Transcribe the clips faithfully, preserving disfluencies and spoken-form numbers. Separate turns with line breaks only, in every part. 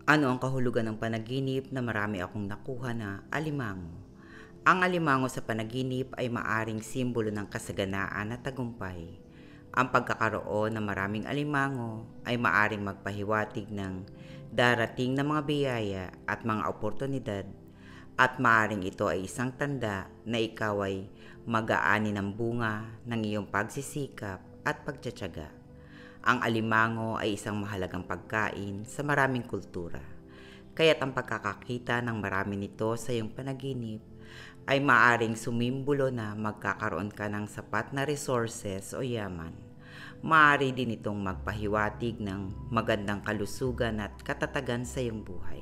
Ano ang kahulugan ng panaginip na marami akong nakuha na alimango? Ang alimango sa panaginip ay maaring simbolo ng kasaganaan at tagumpay. Ang pagkakaroon ng maraming alimango ay maaring magpahiwatig ng darating na mga biyaya at mga oportunidad, at maaring ito ay isang tanda na ikaw ay mag-aani ng bunga ng iyong pagsisikap at pagtsatsaga. Ang alimango ay isang mahalagang pagkain sa maraming kultura, kaya't ang pagkakakita ng marami nito sa iyong panaginip ay maaring sumimbolo na magkakaroon ka ng sapat na resources o yaman. Maaari din itong magpahiwatig ng magandang kalusugan at katatagan sa iyong buhay.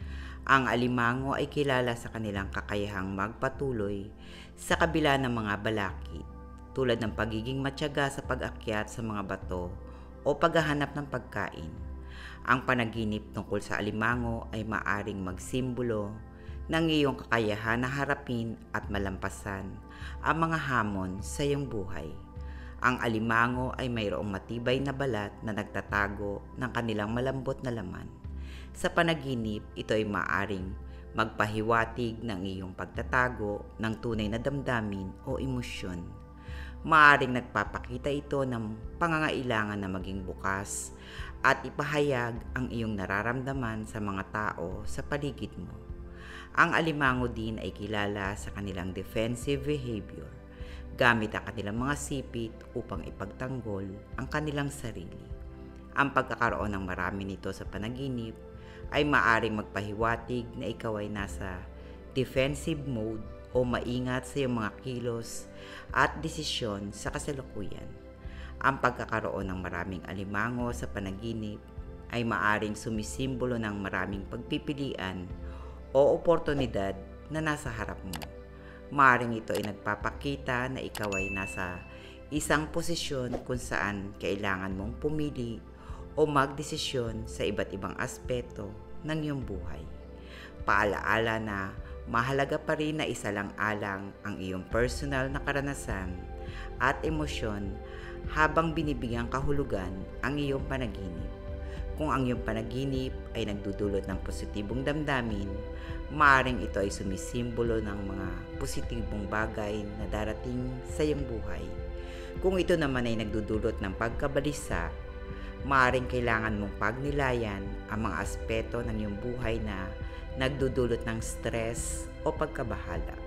Ang alimango ay kilala sa kanilang kakayahang magpatuloy sa kabila ng mga balakid, tulad ng pagiging matyaga sa pag-akyat sa mga bato o paghahanap ng pagkain. Ang panaginip tungkol sa alimango ay maaring magsimbolo ng iyong kakayahan na harapin at malampasan ang mga hamon sa iyong buhay. Ang alimango ay mayroong matibay na balat na nagtatago ng kanilang malambot na laman. Sa panaginip, ito ay maaring magpahiwatig ng iyong pagtatago ng tunay na damdamin o emosyon. Maaring nagpapakita ito ng pangangailangan na maging bukas at ipahayag ang iyong nararamdaman sa mga tao sa paligid mo. Ang alimango din ay kilala sa kanilang defensive behavior, gamit ang kanilang mga sipit upang ipagtanggol ang kanilang sarili. Ang pagkakaroon ng marami nito sa panaginip ay maaring magpahiwatig na ikaw ay nasa defensive mode o maingat sa iyong mga kilos at desisyon sa kasalukuyan. Ang pagkakaroon ng maraming alimango sa panaginip ay maaring sumisimbolo ng maraming pagpipilian o oportunidad na nasa harap mo. Maaring ito ay nagpapakita na ikaw ay nasa isang posisyon kung saan kailangan mong pumili o magdesisyon sa iba't ibang aspeto ng iyong buhay. Paalaala na mahalaga pa rin na isalang-alang ang iyong personal na karanasan at emosyon habang binibigyang kahulugan ang iyong panaginip. Kung ang iyong panaginip ay nagdudulot ng positibong damdamin, maaaring ito ay sumisimbolo ng mga positibong bagay na darating sa iyong buhay. Kung ito naman ay nagdudulot ng pagkabalisa, maaaring kailangan mong pagnilayan ang mga aspeto ng iyong buhay na nagdudulot ng stress o pagkabahala.